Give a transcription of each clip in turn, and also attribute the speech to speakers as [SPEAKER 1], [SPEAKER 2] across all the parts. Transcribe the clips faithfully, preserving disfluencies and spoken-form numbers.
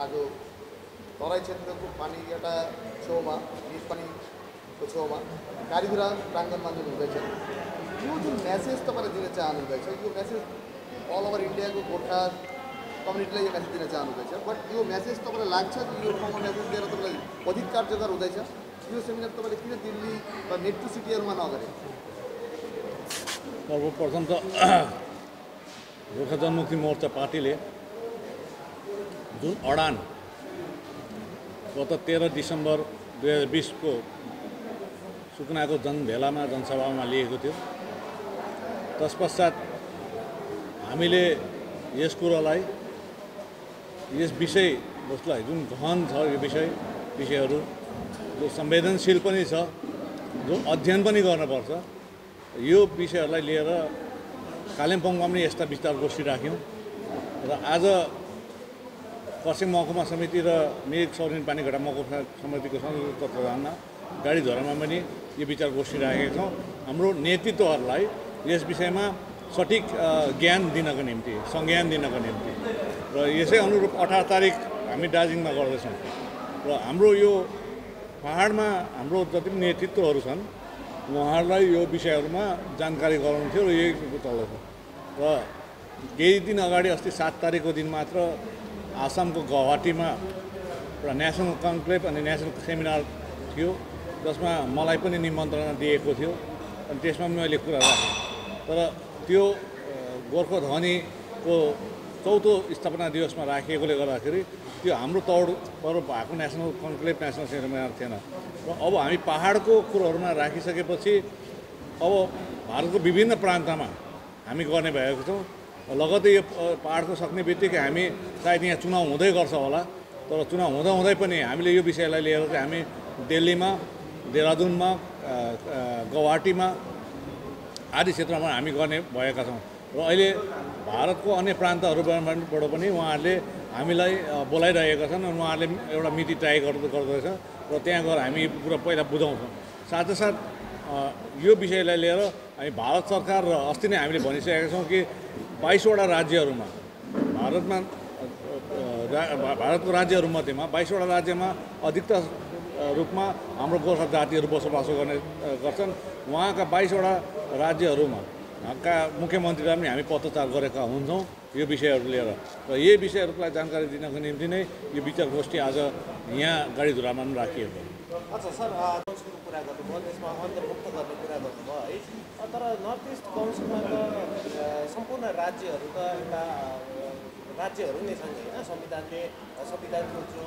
[SPEAKER 1] आज तराई क्षेत्रको पानी एउटा छेउमा निज पानीको छेउमा गाडीधुरा प्राङ्गणमा जुन हुँदैछ यो जुन मेसेज तपाईँले दिन चाहनुहुँदैछ यो मेसेज अल ओभर इन्डियाको गोर्खा कम्युनिटीलाई यो मेसेज दिन चाहनुहुँदैछ बट यो मेसेज तपाईँलाई लाग्छ कि यो ठाउँमा मेसेज दिएर तपाईँलाई अधिक कार्यकर हुँदैछ यो सेमिनार तपाईँले किन दिल्ली र नेट टु सिटीहरूमा नगरे?
[SPEAKER 2] सर्वप्रथम त गोर्खा जनमुक्ति मोर्चा पार्टीले जुन अडान गत तेह्र डिसेम्बर दुई हजार बिसको सुकुनाको जनभेलामा जनसभामा लिएको थियो तत्पश्चात हामीले यस कुरालाई यस विषय वस्तुलाई जुन गहन छ यो विषय विषयहरू जो संवेदनशील पनि छ जो अध्ययन पनि गर्नुपर्छ यो विषयहरूलाई लिएर कालिम्पोङमा पनि यस्ता विस्तार गोष्ठी राख्यौँ र आज खरसाङ महकुमा समिति र मिरिक सौरिन पानीघाटा महकुमा समितिको संयुक्त तत्त्वावधानमा गाडीधुरामा पनि यो विचार गोष्ठी राखेका छौँ। हाम्रो नेतृत्वहरूलाई यस विषयमा सठिक ज्ञान दिनको निम्ति संज्ञान दिनको निम्ति र यसै अनुरूप अठार तारिक हामी दार्जिलिङमा गर्दैछौँ र हाम्रो यो पहाडमा हाम्रो जति पनि नेतृत्वहरू छन् उहाँहरूलाई यो विषयहरूमा जानकारी गराउनु थियो र यही चल्दैछ र केही दिन अगाडि अस्ति सात तारिकको दिन मात्र आसामको गुवाहाटीमा एउटा नेसनल कन्क्लेभ अनि नेसनल सेमिनार थियो जसमा मलाई पनि निमन्त्रणा दिएको थियो अनि त्यसमा पनि मैले कुरा राखेँ तर त्यो गोर्खा ध्वनिको चौथो स्थापना दिवसमा राखिएकोले गर्दाखेरि त्यो हाम्रो तौरबाट भएको नेसनल कन्क्लेभ नेसनल सेमिनार थिएन र अब हामी पहाडको कुरोहरूमा राखिसकेपछि अब भारतको विभिन्न प्रान्तमा हामी गर्ने भएको छौँ। लगतै यो पहाडको सक्ने बित्तिकै हामी सायद यहाँ चुनाव हुँदै गर्छ होला तर चुनाव हुँदा हुँदै पनि हामीले यो विषयलाई लिएर चाहिँ हामी दिल्लीमा देहरादुनमा गुवाहाटीमा आदि क्षेत्रमा हामी गर्ने भएका छौँ र अहिले भारतको अन्य प्रान्तहरूबाट पनि उहाँहरूले हामीलाई बोलाइरहेका छन् र उहाँहरूले एउटा मिति तय गर्दैछ र त्यहाँ गएर हामी कुरा पहिला बुझाउँछौँ। साथसाथ यो विषयलाई लिएर हामी भारत सरकार र अस्ति नै हामीले भनिसकेका छौँ कि बाइसवटा राज्यहरूमा भारतमा भारतको राज्यहरूमध्येमा बाइसवटा राज्यमा अधिकतर रूपमा हाम्रो गोर्खा जातिहरू बसोबासो गर्ने गर्छन्। उहाँका बाइसवटा राज्यहरूमा का मुख्यमन्त्रीलाई पनि हामी पत्रचार गरेका हुन्छौँ यो विषयहरू लिएर र यही विषयहरूलाई जानकारी दिनको निम्ति नै यो विचार गोष्ठी आज यहाँ गाडीधुरामा पनि राखिएको।
[SPEAKER 3] अच्छा सर, काउन्सिलको कुरा गर्नुभयो त्यसमा अन्तर्भुक्त गर्ने कुरा गर्नुभयो है तर नर्थ इस्ट काउन्सिलमा त सम्पूर्ण राज्यहरू त एउटा राज्यहरू नै छन् होइन संविधानले संविधानको जो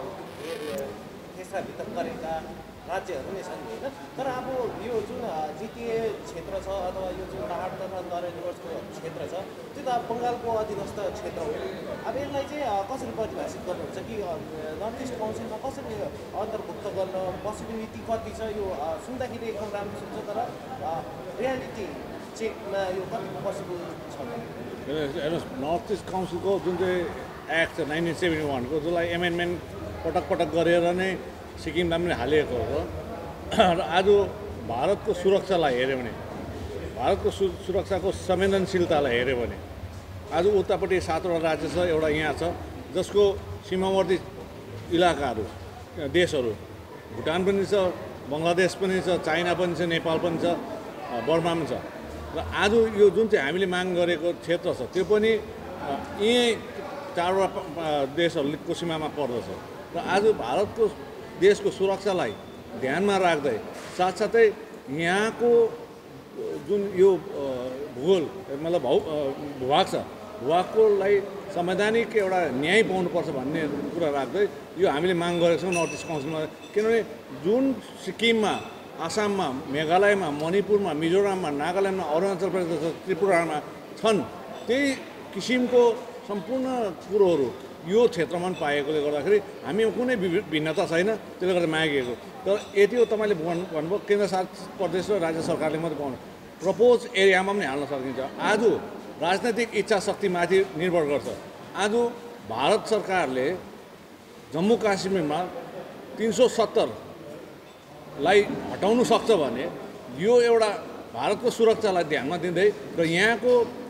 [SPEAKER 3] फेसलाभित्र गरेका राज्यहरू नै छन् होइन तर अब यो जुन जिटिए क्षेत्र छ अथवा यो जुन पहाड तथा तराई डुवर्सको क्षेत्र छ त्यो त अब बङ्गालको अधीनस्थ क्षेत्र हो। अब यसलाई चाहिँ कसरी परिभाषित गर्नुहुन्छ कि नर्थ इस्ट काउन्सिलमा कसरी अन्तर्भुक्त गर्न पोसिबिलिटी कति छ? यो सुन्दाखेरि एकदम राम्रो सुन्छ तर रियालिटी चेकमा यो कति पोसिबल छ?
[SPEAKER 2] हेर्नुहोस्, नर्थ इस्ट काउन्सिलको जुन चाहिँ एक्ट छ नाइन्टिन सेभेन्टी वानको जसलाई एमेन्डमेन्ट पटक पटक गरेर नै सिक्किममा पनि हालिएको हो र आज भारतको सुरक्षालाई हेऱ्यो भने भारतको सु सुरक्षाको संवेदनशीलतालाई हेऱ्यो भने आज उतापट्टि सातवटा राज्य छ एउटा यहाँ छ जसको सीमावर्ती इलाकाहरू देशहरू भुटान पनि छ बङ्गलादेश पनि छ चाइना पनि छ नेपाल पनि छ बर्मा पनि छ र आज यो जुन चाहिँ हामीले माग गरेको क्षेत्र छ त्यो पनि यही चारवटा देशहरूको सीमामा पर्दछ र आज भारतको देशको सुरक्षालाई ध्यानमा राख्दै साथसाथै यहाँको जुन यो भूगोल मतलब भौ भूभाग छ भूभागकोलाई संवैधानिक एउटा न्याय पाउनुपर्छ भन्ने कुरा राख्दै यो हामीले माग गरेका छौँ नर्थ इस्ट काउन्सिलमा। किनभने जुन सिक्किममा आसाममा मेघालयमा मणिपुरमा मिजोराममा नागाल्यान्डमा अरुणाचल प्रदेश त्रिपुरामा छन् त्यही किसिमको सम्पूर्ण कुरोहरू यो क्षेत्रमा पनि पाएकोले गर्दाखेरि हामीमा कुनै भिन्नता छैन त्यसले गर्दा मागिएको। तर यति हो तपाईँले भन्नु भन्नुभयो केन्द्र शासित प्रदेश र राज्य सरकारले मात्रै पाउनु प्रपोज एरियामा पनि हाल्न सकिन्छ। आज राजनैतिक इच्छा शक्तिमाथि निर्भर गर्छ। आज भारत सरकारले जम्मू काश्मीरमा तीन सौ सत्तरलाई हटाउनु सक्छ भने यो एउटा भारतको सुरक्षालाई ध्यानमा दिँदै र यहाँको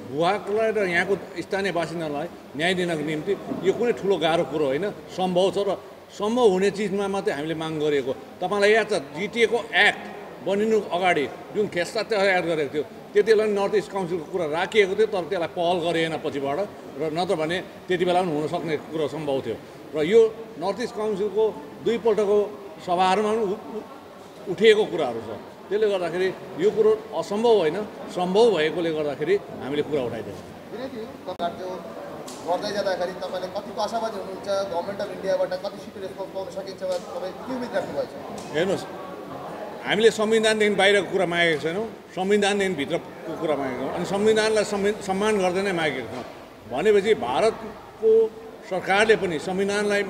[SPEAKER 2] भूभागलाई र यहाँको स्थानीय बासिन्दालाई न्याय दिनको निम्ति यो कुनै ठुलो गाह्रो कुरो होइन, सम्भव छ र सम्भव हुने चिजमा मात्रै हामीले माग गरेको। तपाईँलाई याद छ जिटिएको एक्ट बनिनु अगाडि जुन खेस्ता तयार गरेको थियो त्यति बेला नर्थ इस्ट काउन्सिलको कुरा राखिएको थियो, तर त्यसलाई पहल गरिएन पछिबाट, र नत्र भने त्यति बेला पनि हुनसक्ने कुरो सम्भव थियो। र यो नर्थ इस्ट काउन्सिलको दुईपल्टको सभाहरूमा पनि उठिएको कुराहरू छ। त्यसले गर्दाखेरि यो कुरो असम्भव होइन, सम्भव भएकोले गर्दाखेरि हामीले कुरा उठाइदियौँ।
[SPEAKER 1] गर्दै जाँदाखेरि तपाईँले कतिको आशावादी हुनुहुन्छ? गभर्मेन्ट अफ इन्डियाबाट कति छिटो रेस्पोन्स पाउन सकिन्छ वा तपाईँ के उम्मिद राख्नुभएको छ?
[SPEAKER 2] हेर्नुहोस्, हामीले संविधानदेखि बाहिरको कुरा मागेको छैनौँ, संविधानदेखि भित्रको कुरा मागेको छौँ, अनि संविधानलाई सम्मान गर्दै नै मागेको छौँ। भनेपछि भारतको सरकारले पनि संविधानलाई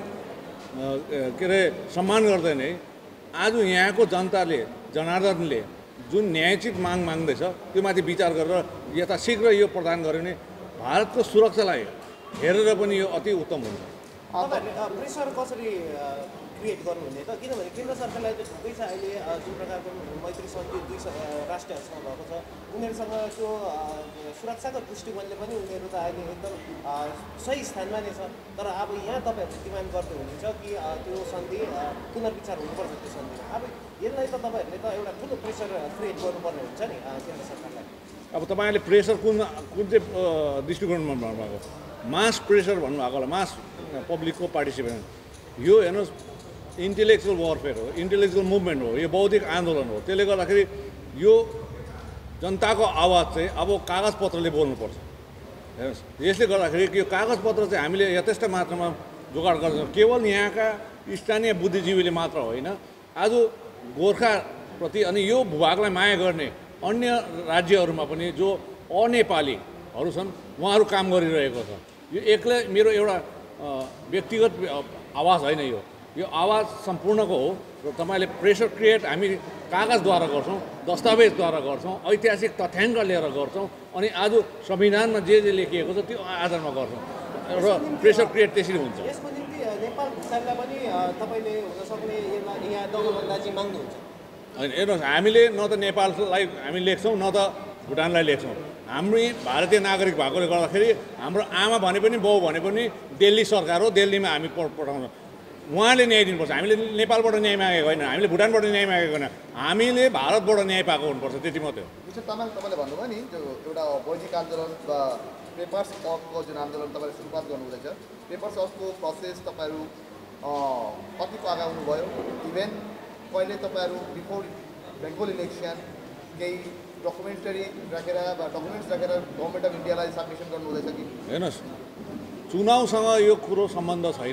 [SPEAKER 2] के अरे सम्मान गर्दै नै आज यहाँको जनताले, जनार्दनले जुन न्यायोचित माग माग्दैछ त्यो माथि विचार गरेर यथाशीघ्र यो प्रदान गर्यो भने भारतको सुरक्षालाई हेरेर पनि यो अति उत्तम हुन्छ।
[SPEAKER 3] तपाईँहरूले प्रेसर कसरी क्रिएट गर्नुहुने त? किनभने केन्द्र सरकारलाई चाहिँ थुप्रै छ अहिले जुन प्रकारको मैत्री सन्धि दुई राष्ट्रहरूसँग भएको छ, उनीहरूसँग त्यो सुरक्षाको दृष्टिकोणले पनि उनीहरू त अहिले एकदम सही स्थानमा नै छ। तर अब यहाँ तपाईँहरूले डिमान्ड गर्दै हुनुहुन्छ कि त्यो सन्धि पुनर्विचार हुनुपर्छ त्यो सन्धिमा। अब यसलाई त तपाईँहरूले त एउटा ठुलो प्रेसर क्रिएट गर्नुपर्ने हुन्छ नि केन्द्र सरकारलाई।
[SPEAKER 2] अब तपाईँले प्रेसर कुन कुन चाहिँ दृष्टिकोणमा भन्नुभएको? मास प्रेसर भन्नुभएको होला, मास पब्लिकको पार्टिसिपेसन। यो हेर्नुहोस् इन्टेलेक्चुअल वारफेयर हो, इन्टेलेक्चुअल मुभमेन्ट हो, यो बौद्धिक आन्दोलन हो। त्यसले गर्दाखेरि यो जनताको आवाज चाहिँ अब कागजपत्रले बोल्नुपर्छ। हेर्नुहोस्, यसले गर्दाखेरि यो कागजपत्र चाहिँ हामीले यथेष्ट मात्रामा जोगाड गर्छौँ। केवल यहाँका स्थानीय बुद्धिजीवीले मात्र होइन, आज गोर्खाप्रति अनि यो भूभागलाई माया गर्ने अन्य राज्यहरूमा पनि जो अनेपालीहरू छन् उहाँहरू काम गरिरहेको छ। यो एक्लै मेरो एउटा व्यक्तिगत आवाज होइन, यो यो आवाज सम्पूर्णको हो। र तपाईँले प्रेसर क्रिएट हामी कागजद्वारा गर्छौँ, दस्तावेजद्वारा गर्छौँ, ऐतिहासिक तथ्याङ्क लिएर गर्छौँ, अनि आज संविधानमा जे जे लेखिएको छ त्यो आधारमा गर्छौँ र प्रेसर क्रिएट त्यसरी हुन्छ।
[SPEAKER 3] यसको निम्ति नेपाल भुटानलाई पनि तपाईँले हुनसक्ने यहाँ दौलबन्दाजी माग्नुहुन्छ?
[SPEAKER 2] होइन, हेर्नुहोस्, हामीले न त नेपाललाई हामी लेख्छौँ न त भुटानलाई लेख्छौँ। हामी भारतीय नागरिक भएकोले गर्दाखेरि हाम्रो आमा भने पनि बाउ भने पनि दिल्ली सरकार हो, दिल्लीमा हामी पठाउँछौँ। उहाँले न्याय दिनुपर्छ। हामीले नेपालबाट न्याय मागेको होइन, हामीले भुटानबाट न्याय मागेको होइन, हामीले भारतबाट न्याय पाएको हुनुपर्छ, त्यति मात्रै हो।
[SPEAKER 1] मिस्टर तामाङ, तपाईँले भन्नुभयो नि जो एउटा बौद्धिक आन्दोलन वा पेपर्स अफको जुन आन्दोलन तपाईँले सुरुवात गर्नुहुँदैछ, पेपर्स अफको प्रोसेस तपाईँहरू कतिको अगाउनु भयो? इभेन कहिले तपाईँहरू बिफोर बेङ्गोल इलेक्सन केही डकुमेन्टरी राखेर वा डकुमेन्ट्स राखेर गभर्मेन्ट अफ इन्डियालाई सबमिसन गर्नुहुँदैछ कि?
[SPEAKER 2] हेर्नुहोस्, चुनावसँग यो कुरो सम्बन्ध छैन।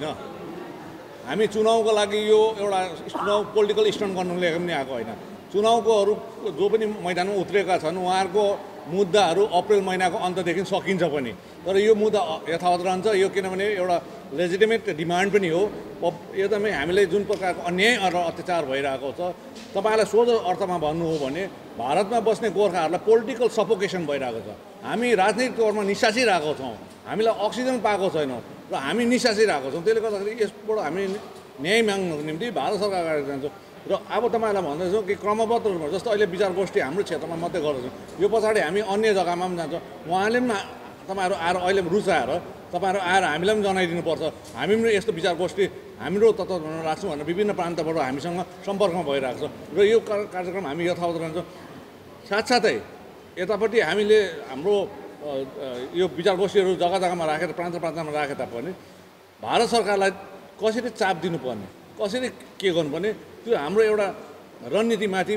[SPEAKER 2] हामी चुनावको लागि यो एउटा चुनाव पोलिटिकल स्टन्ट गर्नुले पनि आएको होइन। चुनावकोहरू जो पनि मैदानमा उत्रेका छन् उहाँहरूको मुद्दाहरू अप्रेल महिनाको अन्तदेखि सकिन्छ पनि, तर यो मुद्दा यथावत रहन्छ। यो किनभने एउटा लेजिटिमेट डिमान्ड पनि हो। एकदमै हामीले जुन प्रकारको अन्याय र अत्याचार भइरहेको छ, तपाईँलाई सोझो अर्थमा भन्नु हो भने भारतमा बस्ने गोर्खाहरूलाई पोलिटिकल सफोकेसन भइरहेको छ। हामी राजनीतिक तौरमा निसासिरहेको छौँ, हामीलाई अक्सिजन पाएको छैनौँ र हामी निसासिरहेको छौँ। त्यसले गर्दाखेरि यसबाट हामी न्याय माग्नुको निम्ति भारत सरकार अगाडि जान्छौँ। र अब तपाईँलाई भन्दैछौँ कि क्रमबद्ध रूपमा जस्तो अहिले विचार गोष्ठी हाम्रो क्षेत्रमा मात्रै गर्दैछौँ, यो पछाडि हामी अन्य जग्गामा पनि जान्छौँ। उहाँले पनि तपाईँहरू आएर अहिले पनि रुचाएर तपाईँहरू आएर हामीलाई पनि जनाइदिनुपर्छ, हामी पनि यस्तो विचार गोष्ठी हाम्रो तत्त्वावधानमा राख्छौँ भनेर विभिन्न प्रान्तबाट हामीसँग सम्पर्कमा भइरहेको छ र यो कार्यक्रम हामी यथावत रहन्छौँ। साथसाथै यतापट्टि हामीले हाम्रो यो विचार गोष्ठीहरू जग्गा जग्गामा राखेर प्रान्त प्रान्तमा राखे तापनि भारत सरकारलाई कसरी चाप दिनुपर्ने, कसरी के गर्नुपर्ने, त्यो हाम्रो एउटा रणनीतिमाथि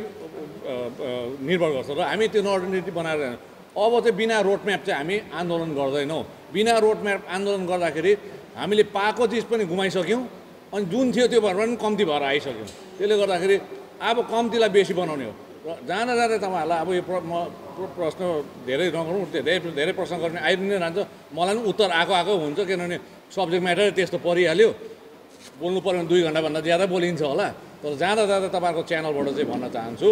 [SPEAKER 2] निर्भर गर्छ र हामी त्यो रणनीति बनाएर अब चाहिँ बिना रोडम्याप चाहिँ हामी आन्दोलन गर्दैनौँ। बिना रोडम्याप आन्दोलन गर्दाखेरि हामीले पाएको चिज पनि गुमाइसक्यौँ, अनि जुन थियो त्यो भएर पनि कम्ती भएर आइसक्यौँ। त्यसले गर्दाखेरि अब कम्तीलाई बेसी बनाउने हो। र जाँदा जाँदै तपाईँहरूलाई अब यो म प्रश्न धेरै नगरौँ, धेरै धेरै प्रश्न गर्ने आइ नै रहन्छ। मलाई पनि उत्तर आएको आएको हुन्छ, किनभने सब्जेक्ट म्याटर त्यस्तो परिहाल्यो। बोल्नु पऱ्यो भने दुई घन्टाभन्दा ज्यादा बोलिन्छ होला। तर जाँदा जाँदा तपाईँहरूको च्यानलबाट चाहिँ भन्न चाहन्छु,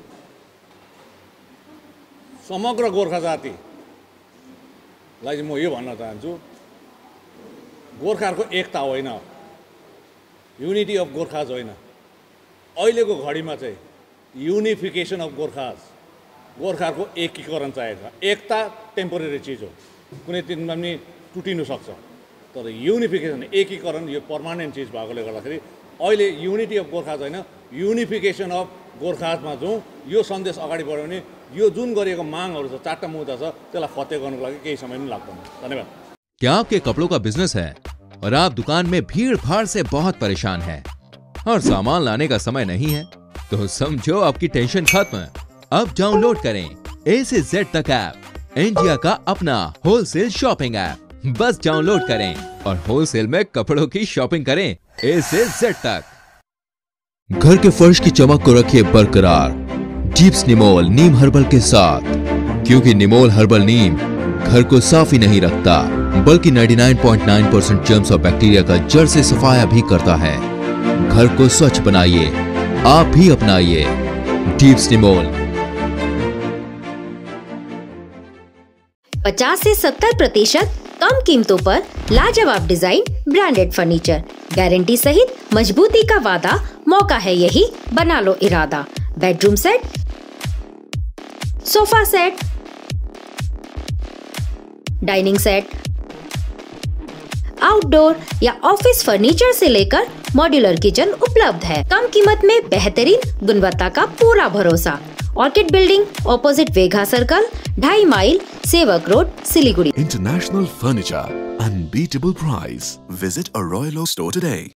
[SPEAKER 2] समग्र गोर्खा जातिलाई चाहिँ म यो भन्न चाहन्छु, गोर्खाहरूको एकता होइन, युनिटी अफ गोर्खाज होइन, अहिलेको घडीमा चाहिँ युनिफिकेसन अफ गोर्खाज गोर्खाको एकीकरण चाहिएको छ। एकता टेम्पोरेरी चिज हो, कुनै दिनमा पनि टुटिनु सक्छ, तर युनिफिकेसन एकीकरण यो पर्मानेन्ट चिज भएकोले गर्दाखेरि अहिले युनिटी अफ गोर्खा छैन, युनिफिकेसन अफ गोर्खाजमा जाउँ, यो सन्देश अगाडि बढायो भने यो जुन गरिएको मागहरू छ, चारवटा मुद्दा छ, त्यसलाई फत्ते गर्नुको लागि केही समय पनि लाग्दैन। धन्यवाद।
[SPEAKER 4] क्या आपके कपड़ों का बिजनेस है और आप दुकान में भीड़ भाड़ से बहुत परेशान हैं और सामान लाने का समय नहीं है, तो समझो आपकी टेंशन खत्म। अब डाउनलोड करें ए से जेड तक ऐप, इंडिया का अपना होलसेल शॉपिंग ऐप। बस डाउनलोड करें और होलसेल में कपड़ों की शॉपिंग करें ए से जेड तक। घर के फर्श की चमक को रखिए बरकरार डीप्स निमोल नीम हर्बल के साथ, क्योंकि निमोल हर्बल नीम घर को साफ ही नहीं रखता बल्कि निन्यानवे पॉइंट नौ परसेंट जर्म्स और बैक्टीरिया का जड़ से सफाया भी करता है। घर को स्वच्छ बनाइए, आप भी अपनाइए डीप्स निमोल।
[SPEAKER 5] पचास से सत्तर प्रतिशत कम कीमतों पर लाजवाब डिजाइन, ब्रांडेड फर्नीचर, गारंटी सहित मजबूती का वादा। मौका है यही, बना लो इरादा। Bedroom set, sofa set, dining set, outdoor या ऑफिस फर्नीचर से लेकर मॉड्यूलर किचन उपलब्ध है। कम कीमत में बेहतरीन गुणवत्ता का पूरा भरोसा। Orchid building, opposite Vega circle, ढाई mile, Sevoke road, Siliguri.
[SPEAKER 6] International Furniture, unbeatable price. Visit a Royal Oak store today.